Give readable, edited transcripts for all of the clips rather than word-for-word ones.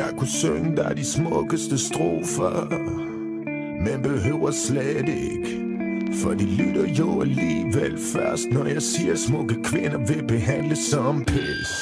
kunne synge dig de smukkeste strofer, men behøver slet ikke, for de lytter jo alligevel først, når jeg siger smukke kvinder vil behandles som pis.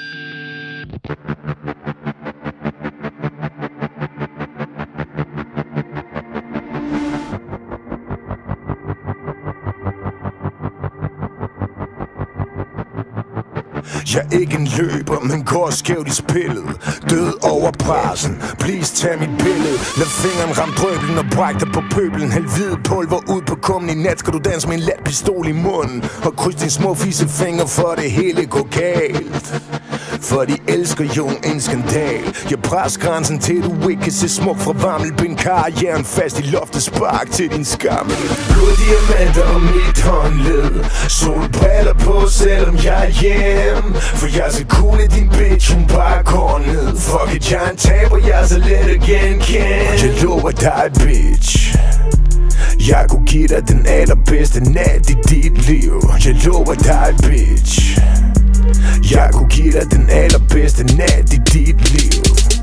Jeg er ikke en løber, men går skævt i spillet. Død over pressen, please tag mit billede. Lad fingeren ramme drøblen og bræk dig på pøbelen. Hæld hvid pulver ud på kummen. I nat skal du danse med en lat pistol i munden, og kryds din små fisefinger, for det hele går galt. For de elsker jo en skandal. Jeg presser grænsen til du ikke kan se smuk fra varmel. Bind karrieren fast i loftet, spark til din skammel. Bloddiamanter og mit håndled, solbriller på selvom jeg er hjemme. For jeg er så cool i din bitch, hun bare går ned. Fuck it, jeg er en taber, jeg er så let at genkende. Jeg lover dig bitch, jeg kunne give dig den allerbedste nat i dit liv. Jeg lover dig bitch, jeg kunne give dig den allerbedste nat i dit liv.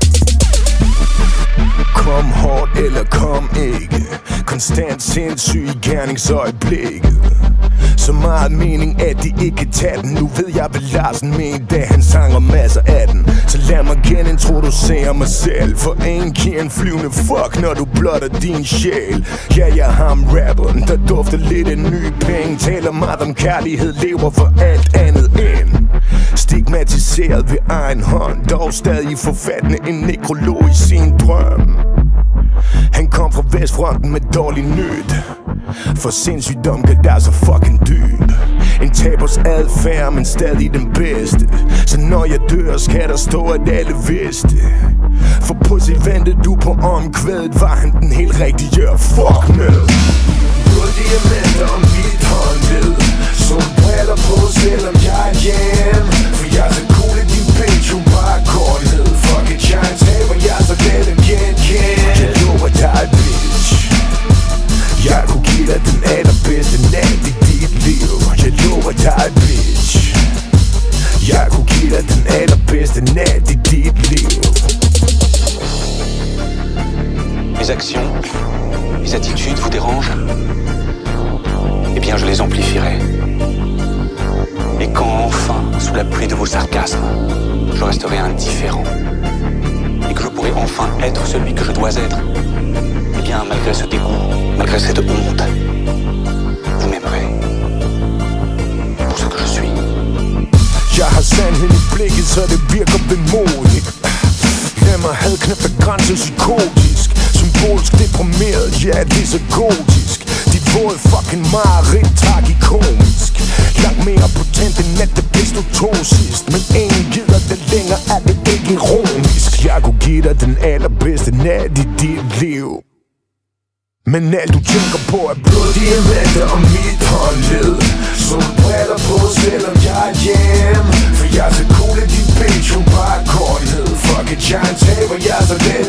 Kom hårdt eller kom ikke, konstant sindssyg i gerningsøjeblikket. Så meget mening, at de ikke kan tage den. Nu ved jeg, hvad Larsen mente, da han sang om masser af den. Så lad mig genintroducere mig selv, for en giver en flyvende fuck, når du blotter din sjæl. Ja, jeg har ham rapperen, der dufter lidt af nye penge. Taler meget om kærlighed, lever for alt andet end stigmatiseret ved egen hånd, dog stadig forfattende en nekrolog i sin drøm. Han kom fra Vestfronten med dårlig nyt, for sindssygdom gør der så fucking dyb. En tabers adfærd, men stadig den bedste. Så når jeg dør, skal der stå, at alle vidste. For pludselig ventede du på omkvædet, var han den helt rigtige og fuck med. Bloddiamanter og mit håndled, solbriller på selvom jeg er hjemme. For jeg er så cool i din bitch, hun bare går ned. Fuck it, jeg er en taber, jeg er så let at genkende. Jeg lover dig bitch, jeg kunne give dig den allerbedste nat i dit liv. Jeg lover dig bitch, jeg kunne give dig den allerbedste nat i dit liv. Mes actions, mes attitudes vous dérangent? Eh bien, je les amplifierai. Et quand enfin, sous la pluie de vos sarcasmes, je resterai indifférent, et que je pourrai enfin être celui que je dois être, eh bien, malgré ce dégoût, malgré cette honte, vous m'aimerez pour ce que je suis. Jeg har sandhed i blikket, så det virker vemodigt. Lad mig hadknæppe grænsen psykotisk, symbolsk deprimeret, ja, det er så gotisk. Dit våde fucking mareridt, tragikomisk. Langt mere potent end at det blev stod to sidst. Men ingen gider det længere, er det ikke ironisk. Jeg kunne give dig den allerbedste nat i dit liv, men alt du tænker på er bloddiamanter og mit håndled. Solbriller på selvom jeg er hjemme. For jeg er så cool i din bitch, hun bare går ned. Fuck it, jeg er en taber, jeg er så let